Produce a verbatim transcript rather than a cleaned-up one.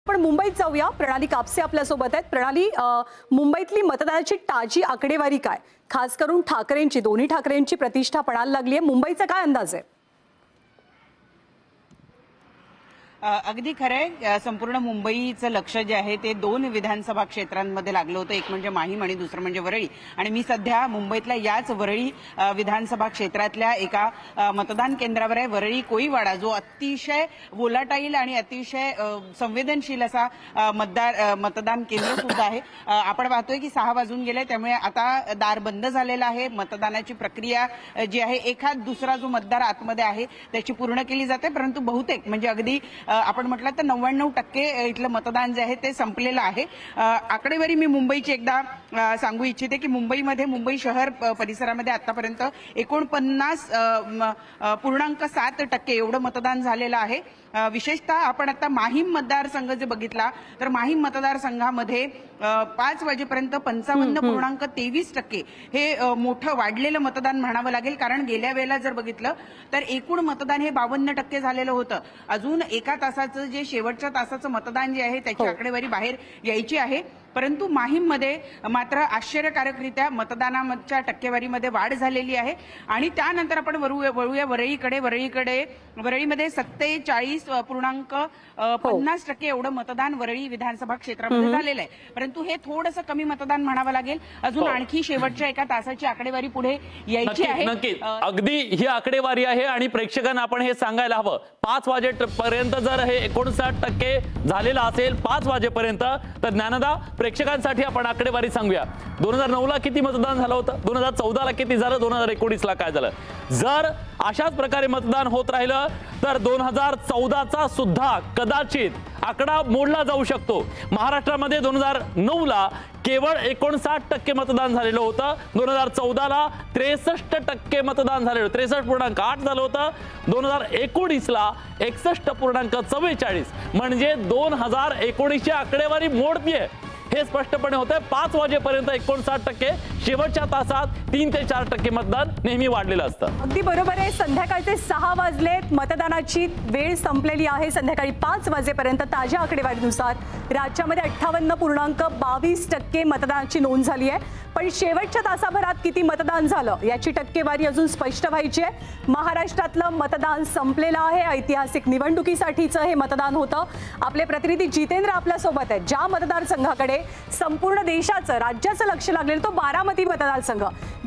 पण मुंबईत जाऊया। प्रणाली कापसे आपल्या सोबत आहेत। प्रणाली, मुंबईतली मतदानाची ताजी आकडेवारी काय? खास करून ठाकरेंची, दोन्ही ठाकरेंची प्रतिष्ठा पणाला लागली आहे। मुंबईचा काय अंदाज आहे? अगदी खरंय, संपूर्ण मुंबईचं लक्ष जे आहे ते दोन विधानसभा क्षेत्रांमध्ये लागलं होतं। एक म्हणजे माहीम आणि दुसरं म्हणजे वरळी। आणि मी सध्या मुंबईतल्या याच वरळी विधानसभा क्षेत्रातल्या एका मतदान केंद्रावर आहे। वरळी कोळीवाडा, जो अतिशय वोलाटाईल आणि अतिशय संवेदनशील असा मतदार मतदान केंद्र सुद्धा आहे। आपण पाहतोय की सहा वाजून गेले, त्यामुळे आता दार बंद झालेलं आहे। मतदानाची प्रक्रिया जी आहे, एखाद दुसरा जो मतदार आतमध्ये आहे त्याची पूर्ण केली जाते, परंतु बहुतेक म्हणजे अगदी आपण म्हटलं तर नव्याण्णव टक्के इथलं मतदान जे आहे ते संपलेलं आहे। आकडेवारी मी मुंबईची एकदा सांगू इच्छिते की मुंबईमध्ये, मुंबई शहर परिसरामध्ये आतापर्यंत एकोणपन्नास पूर्णांक सात टक्के एवढं मतदान झालेलं आहे। विशेषतः आपण आता माहीम मतदारसंघ जे बघितला तर माहीम मतदारसंघामध्ये पाच वाजेपर्यंत पंचावन्न पूर्णांक तेवीस टक्के हे मोठं वाढलेलं मतदान म्हणावं लागेल। कारण गेल्या वेळेला जर बघितलं तर एकूण मतदान हे बावन्न टक्के झालेलं होतं। अजून एका तासाचं जे शेवटच्या तासाचं मतदान जे आहे त्याची आकडेवारी बाहेर यायची आहे, परंतु माहीममध्ये मात्र आश्चर्यकारकरित्या मतदानाच्या टक्केवारीमध्ये वाढ झालेली आहे। आणि त्यानंतर आपण वळूया वरळीकडे। वरळीकडे वरळीमध्ये सत्तेचाळीस पूर्णांक पन्नास टक्के एवढं मतदान वरळी विधानसभा क्षेत्रामध्ये झालेलं आहे, परंतु हे थोडंसं कमी मतदान म्हणावं लागेल। अजून आणखी शेवटच्या एका तासाची आकडेवारी पुढे यायची आहे। नक्की अगदी ही आकडेवारी आहे आणि प्रेक्षकांना आपण हे सांगायला हवं, पाच वाजेपर्यंत जर हे एकोणसाठ टक्के झालेलं असेल पाच वाजेपर्यंत, तर ज्ञानदा प्रेक्षकांसाठी आपण आकडेवारी सांगूया। दोन हजार नऊ ला किती मतदान झालं होतं, दोन हजार चौदा ला किती झालं, दोन हजार एकोणीस ला काय झालं। जर अशाच प्रकारे मतदान होत राहिलं तर दोन हजार चौदा चा सुद्धा कदाचित आकडा मोडला जाऊ शकतो। महाराष्ट्रामध्ये दोन हजार नऊ ला केवळ एकोणसाठ टक्के मतदान झालेलं होतं। दोन हजार चौदा ला त्रेसष्ट टक्के मतदान झालेलं, त्रेसष्ट पूर्णांक आठ झालं होतं। दोन हजार एकोणीस ला एकसष्ट पूर्णांक चव्वेचाळीस, म्हणजे दोन हजार एकोणीस ची आकडेवारी मोडतीये हे स्पष्टपणे होतंय। पाच वाजेपर्यंत एकोणसाठ टक्के, शेवटच्या तासात तीन ते चार टक्के मतदान नेहमी वाढलेलं असतं। अगदी बरोबर आहे। संध्याकाळचे सहा वाजलेत, मतदानाची वेळ संपलेली आहे। संध्याकाळी पाच वाजेपर्यंत ताज्या आकडेवारीनुसार राज्यामध्ये अठ्ठावन्न पूर्णांक बावीस टक्के मतदानाची नोंद झाली आहे। पण शेवटच्या तासाभरात किती मतदान झालं याची टक्केवारी अजून स्पष्ट व्हायची आहे। महाराष्ट्रातलं मतदान संपलेलं आहे। ऐतिहासिक निवडणुकीसाठीचं हे मतदान होतं। आपले प्रतिनिधी जितेंद्र आपल्या सोबत आहेत। ज्या मतदारसंघाकडे संपूर्ण देशाचं, राज्याचं लक्ष लागलेलं तो बारामती मतदारसंघ।